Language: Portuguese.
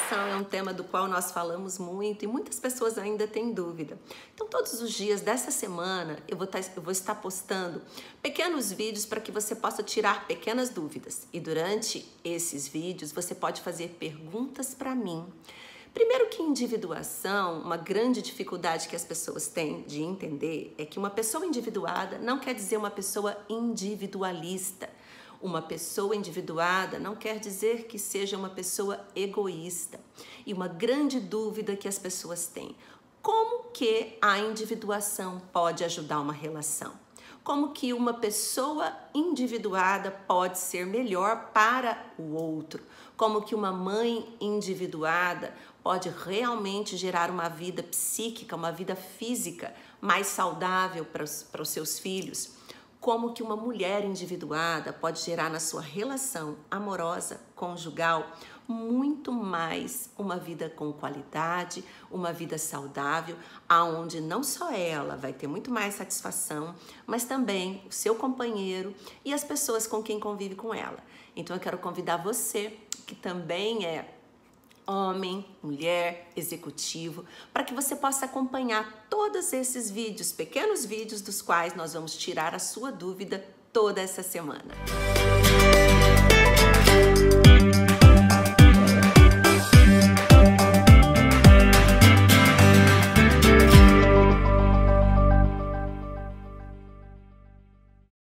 individuação é um tema do qual nós falamos muito e muitas pessoas ainda têm dúvida. Então, todos os dias dessa semana, eu vou estar postando pequenos vídeos para que você possa tirar pequenas dúvidas. E durante esses vídeos, você pode fazer perguntas para mim. Primeiro que individuação, uma grande dificuldade que as pessoas têm de entender é que uma pessoa individuada não quer dizer uma pessoa individualista. Uma pessoa individuada não quer dizer que seja uma pessoa egoísta. E uma grande dúvida que as pessoas têm: como que a individuação pode ajudar uma relação? Como que uma pessoa individuada pode ser melhor para o outro? Como que uma mãe individuada pode realmente gerar uma vida psíquica, uma vida física mais saudável para os seus filhos? Como que uma mulher individuada pode gerar na sua relação amorosa, conjugal, muito mais uma vida com qualidade, uma vida saudável, aonde não só ela vai ter muito mais satisfação, mas também o seu companheiro e as pessoas com quem convive com ela. Então eu quero convidar você, que também é homem, mulher, executivo, para que você possa acompanhar todos esses vídeos, pequenos vídeos dos quais nós vamos tirar a sua dúvida toda essa semana.